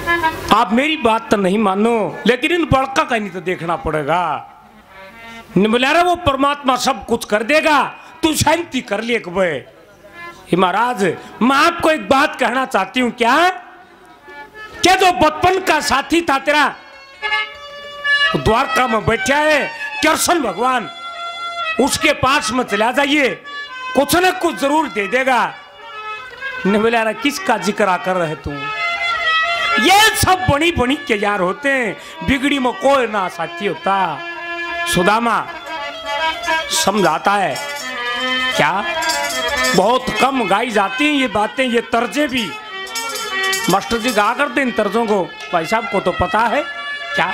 आप मेरी बात तो नहीं मानो, लेकिन इन बड़का का नहीं तो देखना पड़ेगा। बोला वो परमात्मा सब कुछ कर देगा, तू शांति कर लिए कबे। महाराज मैं आपको एक बात कहना चाहती हूँ, क्या जो बचपन का साथी था तेरा द्वारका में बैठा है कृष्ण भगवान, उसके पास में चला जाइए, कुछ न कुछ जरूर दे देगा। ने बोला किसका जिक्र कर रहे तू? ये सब बनी बनी के यार होते हैं, बिगड़ी में कोई ना साथी होता। सुदामा समझाता है क्या बहुत कम गाई जाती हैं ये बातें, ये तर्जे भी। मास्टर जी गा करते इन तर्जों को, भाई साहब को तो पता है क्या।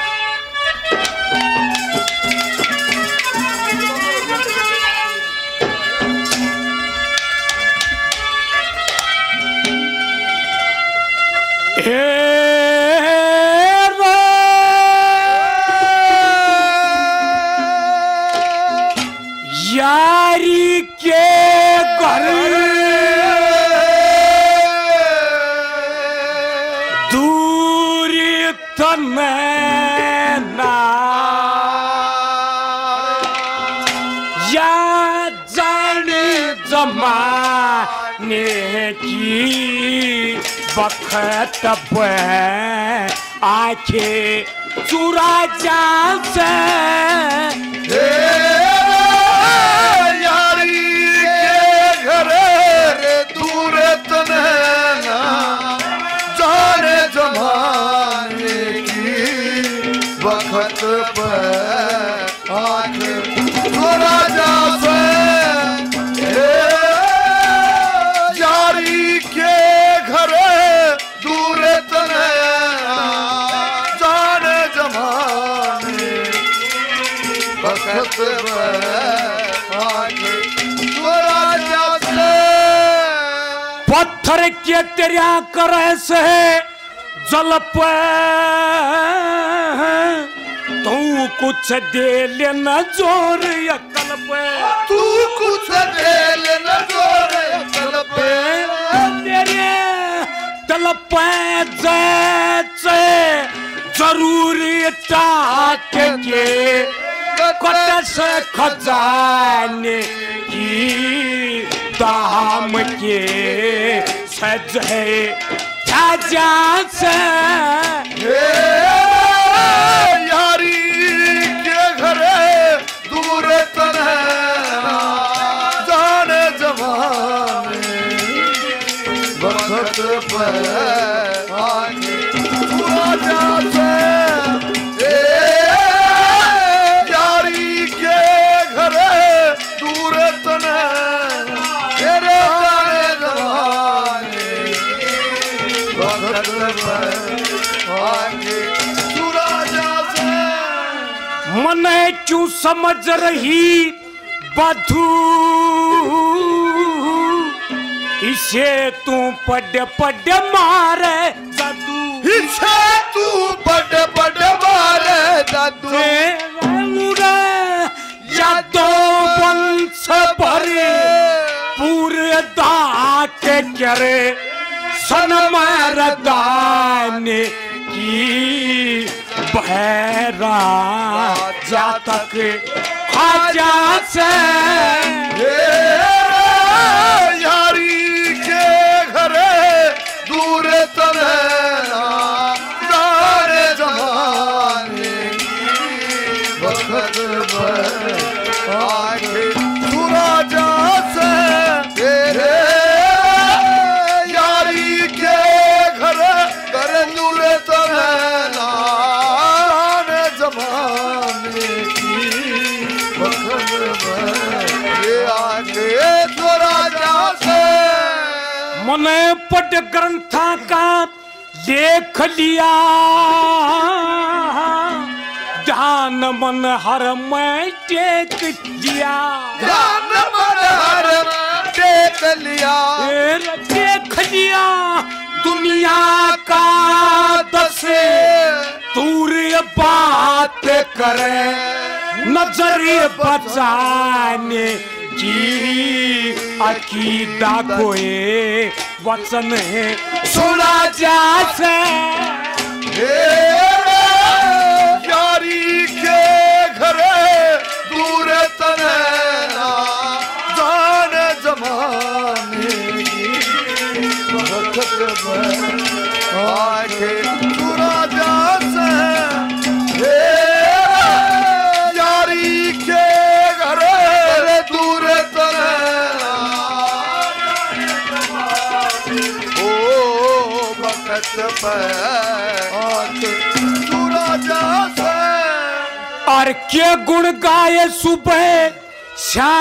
यारी के घर दूरी तनैना, या जाने जमाने की बखत पे आखे चुरा जा से पत्थर के तेरा करे से जल पे तू कुछ दे लेना जोर अकल पे, तू कुछ दे लेना जोर अकल पे, तेरे तल पे जैसे जरूरी चाहते के कट से खजाने की दाम के सज है राजा से। यारी के घरे दूर तन्हा जाने जमाने वक्त पर आके राजा से। यारी के घरे दूर तन्हा तेरे जाने जमाने वक्त पर आके मने क्यों समझ रही बधू, इसे तू पड़ पड़ मारे जादू, इसे तू पड़ पड़ मारे जादू, यादो वंश भरे पूरे दाके करे सन मरदाने की बहरा जातक खाजा से। यारी के घरे दूर तन्हा जाने जमाने वक्त पर आके तू राजा से। यारी के घरे घर दूर तन्हा जमाने की वक्त ये आके तो राजा से। मने पट ग्रंथा का देख लिया, ध्यान मन हर मैं टेक दिया, ध्यान मन हर टेक लिया, देख लिया दुनिया का दसे दूर बात करे नजर बचाने की अकीदा कोई वचन है सुना जा से। बखत में आके राजा से यारी के घर दूर तले ओ बखत में आके राजा से। और के गुण गाए सुबह शाम,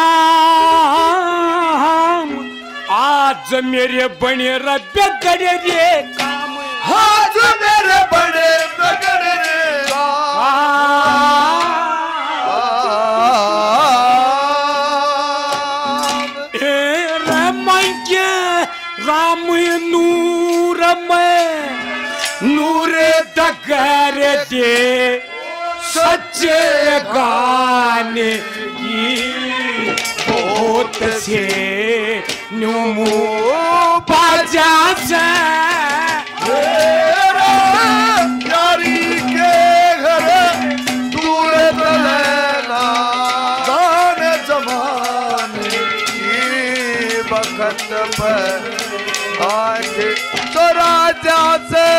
आज मेरे बने रब्बे करे रे काम, आज मेरे बड़े बगड़ रे राम नूर में नूर दगर दे सच्चे गाने की बहुत से नुमो बाजा से यारी के घर दूर तलेला गाने जमाने की बखत पर आके तो राजा से